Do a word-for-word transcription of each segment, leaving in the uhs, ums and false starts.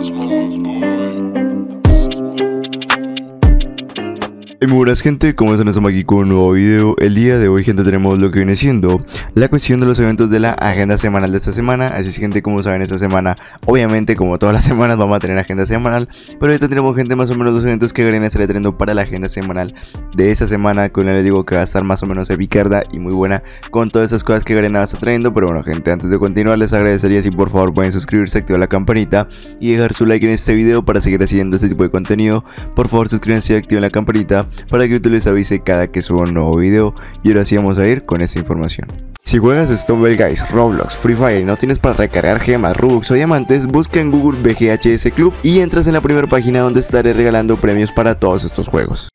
Hey, muy buenas gente, ¿cómo están? Estamos aquí con un nuevo video. El día de hoy, gente, tenemos lo que viene siendo la cuestión de los eventos de la agenda semanal de esta semana. Así es, gente, como saben, esta semana, obviamente, como todas las semanas, vamos a tener agenda semanal. Pero ahorita tenemos, gente, más o menos los eventos que Garena estará trayendo para la agenda semanal de esta semana. Que una les digo que va a estar más o menos epicarda y muy buena con todas esas cosas que Garena va a estar trayendo. Pero bueno, gente, antes de continuar, les agradecería si por favor pueden suscribirse, activar la campanita y dejar su like en este video para seguir haciendo este tipo de contenido. Por favor, suscríbanse y activen la campanita para que YouTube les avise cada que suba un nuevo video. Y ahora sí vamos a ir con esta información. Si juegas Stumble Guys, Roblox, Free Fire y no tienes para recargar gemas, Robux o diamantes, busca en Google B G H S Club y entras en la primera página donde estaré regalando premios para todos estos juegos.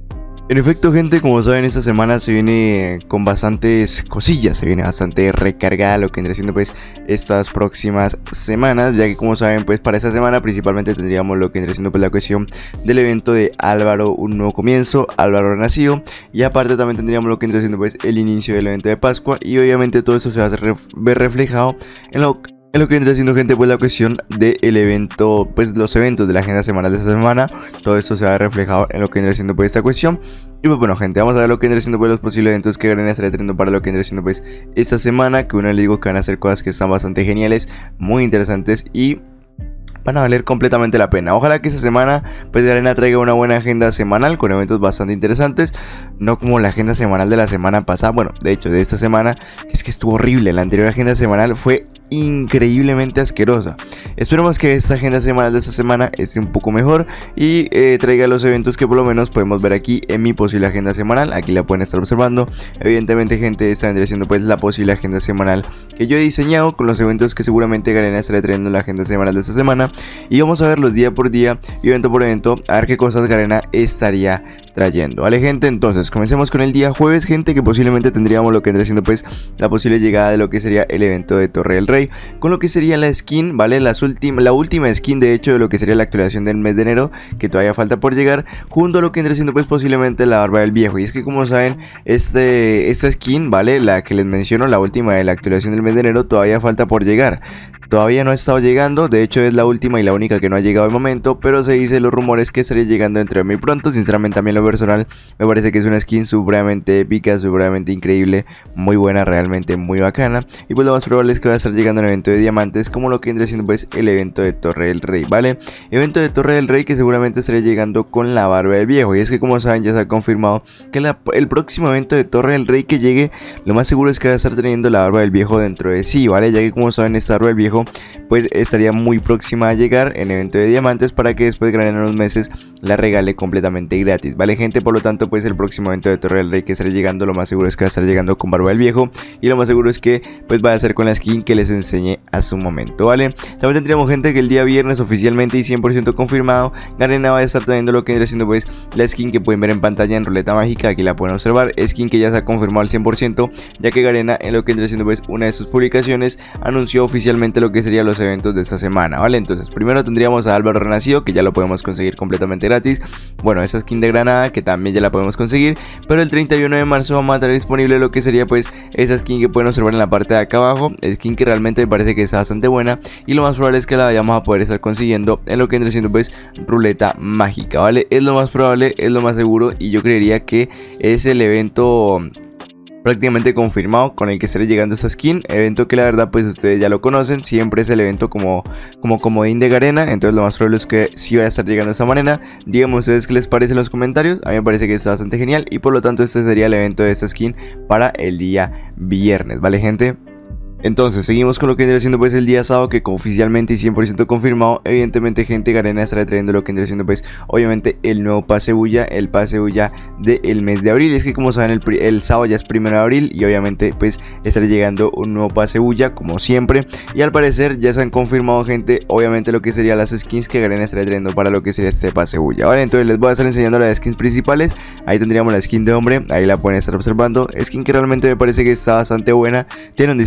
En efecto, gente, como saben, esta semana se viene con bastantes cosillas, se viene bastante recargada lo que vendrá siendo pues estas próximas semanas, ya que como saben pues para esta semana principalmente tendríamos lo que vendrá siendo pues la cuestión del evento de Álvaro, un nuevo comienzo, Álvaro Renacido, y aparte también tendríamos lo que vendrá siendo pues el inicio del evento de Pascua, y obviamente todo eso se va a ref ver reflejado en lo que En lo que vendrá siendo, gente, pues la cuestión del evento, pues los eventos de la agenda semanal de esta semana. Todo esto se va a ver reflejado en lo que vendrá siendo pues esta cuestión. Y pues bueno, gente, vamos a ver lo que vendrá siendo pues los posibles eventos que Garena estará teniendo para lo que vendrá siendo pues esta semana. Que uno le digo que van a hacer cosas que están bastante geniales, muy interesantes y van a valer completamente la pena. Ojalá que esta semana pues Garena traiga una buena agenda semanal con eventos bastante interesantes, no como la agenda semanal de la semana pasada. Bueno, de hecho de esta semana, que es que estuvo horrible. La anterior agenda semanal fue increíblemente asquerosa. Esperemos que esta agenda semanal de esta semana esté un poco mejor y eh, traiga los eventos que por lo menos podemos ver aquí en mi posible agenda semanal. Aquí la pueden estar observando. Evidentemente, gente, esta vendría siendo pues la posible agenda semanal que yo he diseñado con los eventos que seguramente Garena estará trayendo en la agenda semanal de esta semana. Y vamos a verlos día por día y evento por evento, a ver qué cosas Garena estaría trayendo. Vale, gente, entonces comencemos con el día jueves, gente, que posiblemente tendríamos lo que vendría siendo pues la posible llegada de lo que sería el evento de Torre del Rey, con lo que sería la skin, vale, las últimas, la última skin de hecho de lo que sería la actualización del mes de enero, que todavía falta por llegar, junto a lo que vendría siendo pues posiblemente la barba del viejo. Y es que como saben, este, esta skin, vale, la que les menciono, la última de la actualización del mes de enero, todavía falta por llegar. Todavía no ha estado llegando, de hecho es la última y la única que no ha llegado de momento, pero se dice los rumores que estaría llegando dentro de muy pronto. Sinceramente, a mí en lo personal me parece que es una skin supremamente épica, supremamente increíble, muy buena, realmente muy bacana. Y pues lo más probable es que va a estar llegando un evento de diamantes, como lo que vendría siendo pues el evento de Torre del Rey, ¿vale? Evento de Torre del Rey que seguramente estaría llegando con la barba del viejo. Y es que como saben, ya se ha confirmado que la, el próximo evento de Torre del Rey que llegue, lo más seguro es que va a estar teniendo la barba del viejo dentro de sí, ¿vale? Ya que como saben, esta barba del viejo pues estaría muy próxima a llegar en evento de diamantes, para que después Garena en unos meses la regale completamente gratis, vale, gente. Por lo tanto pues el próximo evento de Torre del Rey que estará llegando, lo más seguro es que va a estar llegando con barba del viejo, y lo más seguro es que pues va a ser con la skin que les enseñé a su momento, vale. También tendríamos, gente, que el día viernes oficialmente y cien por ciento confirmado, Garena va a estar trayendo lo que viene siendo pues la skin que pueden ver en pantalla en ruleta mágica. Aquí la pueden observar, skin que ya se ha confirmado al cien por ciento, ya que Garena en lo que viene siendo pues una de sus publicaciones anunció oficialmente lo que sería los eventos de esta semana, vale. Entonces primero tendríamos a Álvaro Renacido, que ya lo podemos conseguir completamente gratis. Bueno, esta skin de Granada que también ya la podemos conseguir, pero el treinta y uno de marzo vamos a tener disponible lo que sería pues esa skin que pueden observar en la parte de acá abajo, skin que realmente me parece que está bastante buena, y lo más probable es que la vayamos a poder estar consiguiendo en lo que vendría siendo pues ruleta mágica, vale. Es lo más probable, es lo más seguro, y yo creería que es el evento prácticamente confirmado con el que estaré llegando esta skin. Evento que la verdad pues ustedes ya lo conocen, siempre es el evento como como comodín de Garena. Entonces lo más probable es que sí vaya a estar llegando de esta manera. Díganme ustedes qué les parece en los comentarios. A mí me parece que está bastante genial, y por lo tanto este sería el evento de esta skin para el día viernes, vale, gente. Entonces seguimos con lo que vendría siendo pues el día sábado, que oficialmente y cien por ciento confirmado, evidentemente, gente, Garena estará trayendo lo que vendría siendo pues obviamente el nuevo pase bulla, el pase bulla del mes de abril. Es que como saben, el, el sábado ya es primero de abril, y obviamente pues estará llegando un nuevo pase bulla como siempre, y al parecer ya se han confirmado, gente, obviamente lo que serían las skins que Garena estará trayendo para lo que sería este pase bulla, vale. Entonces les voy a estar enseñando las skins principales. Ahí tendríamos la skin de hombre, ahí la pueden estar observando, skin que realmente me parece que está bastante buena, tiene un diseño muy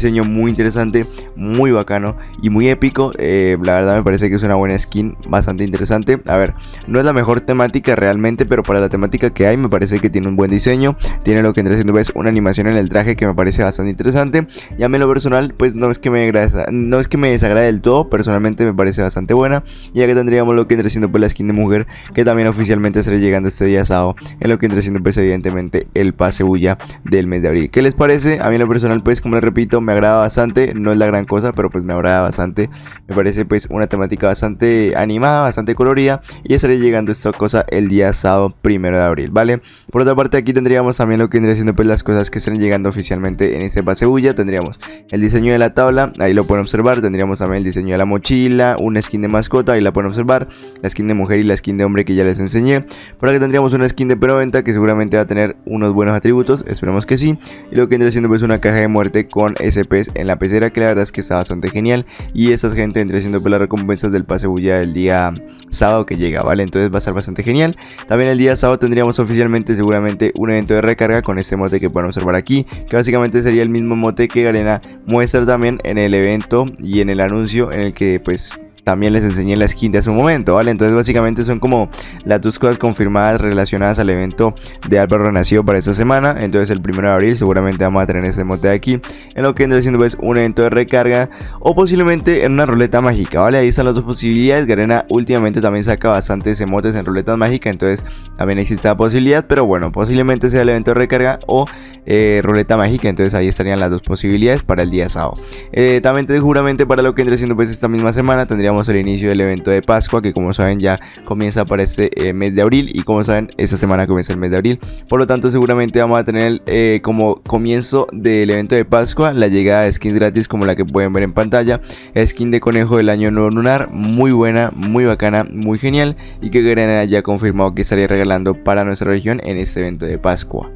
muy interesante, muy bacano y muy épico. eh, La verdad me parece que es una buena skin, bastante interesante. A ver, no es la mejor temática realmente, pero para la temática que hay me parece que tiene un buen diseño. Tiene lo que entre siendo pues una animación en el traje que me parece bastante interesante. Y a mí en lo personal pues no es que me agrada, no es que me desagrade del todo, personalmente me parece bastante buena. Y acá tendríamos lo que entre siendo pues la skin de mujer, que también oficialmente estará llegando este día sábado, en lo que entre siendo pues evidentemente el pase bulla del mes de abril. ¿Qué les parece? A mí en lo personal pues, como les repito, me agrada bastante. No es la gran cosa, pero pues me agrada bastante. Me parece pues una temática bastante animada, bastante colorida, y estaré llegando esta cosa el día sábado primero de abril, ¿vale? Por otra parte, aquí tendríamos también lo que vendría siendo pues las cosas que están llegando oficialmente en este pase bulla. Tendríamos el diseño de la tabla, ahí lo pueden observar. Tendríamos también el diseño de la mochila, una skin de mascota, ahí la pueden observar, la skin de mujer y la skin de hombre que ya les enseñé. Por aquí tendríamos una skin de preventa que seguramente va a tener unos buenos atributos, esperemos que sí. Y lo que vendría siendo pues una caja de muerte con S Ps en la pecera, que la verdad es que está bastante genial. Y esta gente vendría siendo pues las recompensas del pase bulla del día sábado que llega, ¿vale? Entonces va a estar bastante genial. También el día sábado tendríamos oficialmente seguramente un evento de recarga con este mote que pueden observar aquí, que básicamente sería el mismo mote que Garena muestra también en el evento y en el anuncio en el que pues también les enseñé la skin de hace un momento, ¿vale? Entonces básicamente son como las dos cosas confirmadas relacionadas al evento de Álvaro Renacido para esta semana. Entonces el primero de abril seguramente vamos a tener este mote de aquí, en lo que vendrá siendo pues un evento de recarga o posiblemente en una ruleta mágica, ¿vale? Ahí están las dos posibilidades. Garena últimamente también saca bastantes emotes en ruletas mágicas, entonces también existe la posibilidad, pero bueno, posiblemente sea el evento de recarga o eh, ruleta mágica. Entonces ahí estarían las dos posibilidades para el día sábado. Eh, también seguramente para lo que vendrá siendo pues esta misma semana tendríamos el inicio del evento de Pascua, que como saben ya comienza para este eh, mes de abril, y como saben esta semana comienza el mes de abril. Por lo tanto seguramente vamos a tener eh, como comienzo del evento de Pascua la llegada de skins gratis como la que pueden ver en pantalla. Skin de conejo del año nuevo lunar, muy buena, muy bacana, muy genial, y que Garena ya ha confirmado que estaría regalando para nuestra región en este evento de Pascua.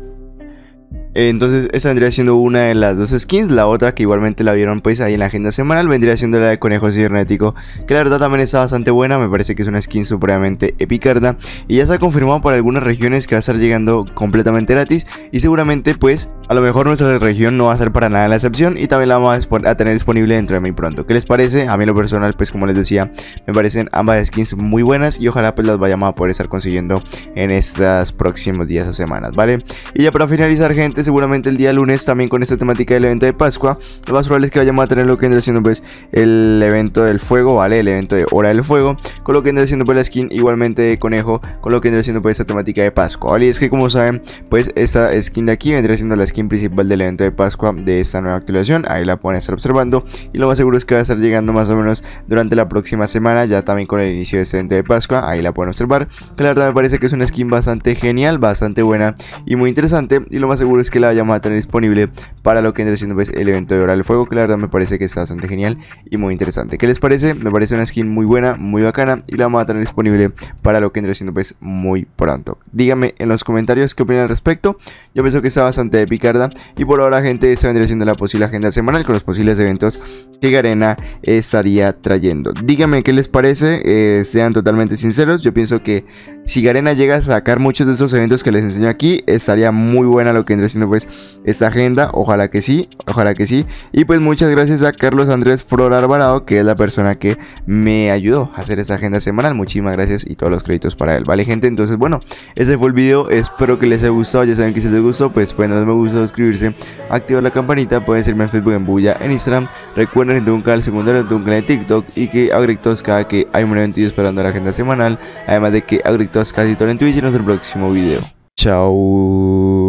Entonces esa vendría siendo una de las dos skins. La otra, que igualmente la vieron pues ahí en la agenda semanal, vendría siendo la de conejo cibernético, que la verdad también está bastante buena. Me parece que es una skin supremamente epicarda, y ya se ha confirmado por algunas regiones que va a estar llegando completamente gratis, y seguramente pues a lo mejor nuestra región no va a ser para nada la excepción, y también la vamos a tener disponible dentro de muy pronto. ¿Qué les parece? A mí en lo personal pues, como les decía, me parecen ambas skins muy buenas, y ojalá pues las vayamos a poder estar consiguiendo en estos próximos días o semanas, ¿vale? Y ya para finalizar, gente, seguramente el día lunes también con esta temática del evento de Pascua, lo más probable es que vayamos a tener lo que vendrá siendo pues el evento del fuego, ¿vale? El evento de hora del fuego, con lo que vendrá siendo pues la skin igualmente de conejo, con lo que vendrá siendo pues esta temática de Pascua, ¿vale? Y es que como saben pues esta skin de aquí vendrá siendo la skin principal del evento de Pascua de esta nueva actualización. Ahí la pueden estar observando, y lo más seguro es que va a estar llegando más o menos durante la próxima semana, ya también con el inicio de este evento de Pascua. Ahí la pueden observar, que la verdad me parece que es una skin bastante genial, bastante buena y muy interesante, y lo más seguro es que la vayamos a tener disponible para lo que vendrá siendo pues el evento de hora del fuego, que la verdad me parece que está bastante genial y muy interesante. ¿Qué les parece? Me parece una skin muy buena, muy bacana, y la vamos a tener disponible para lo que vendrá siendo pues muy pronto. Díganme en los comentarios qué opinan al respecto. Yo pienso que está bastante epicarda, y por ahora, gente, esta vendría siendo la posible agenda semanal con los posibles eventos que Garena estaría trayendo. Díganme qué les parece, eh, sean totalmente sinceros. Yo pienso que si Garena llega a sacar muchos de estos eventos que les enseño aquí, estaría muy buena lo que vendría siendo pues esta agenda. Ojalá que sí, ojalá que sí. Y pues muchas gracias a Carlos Andrés Flor Alvarado, que es la persona que me ayudó a hacer esta agenda semanal. Muchísimas gracias y todos los créditos para él, ¿vale, gente? Entonces, bueno, ese fue el video. Espero que les haya gustado. Ya saben que si les gustó, pues pueden darle me gusta, suscribirse, activar la campanita. Pueden seguirme en Facebook, en Bulla, en Instagram. Recuerden que tengo un canal secundario, tengo un canal de TikTok, y que Agrictos cada que hay un evento esperando la agenda semanal. Además de que Agrictos casi todo en Twitch. Y en nuestro próximo video. Chao.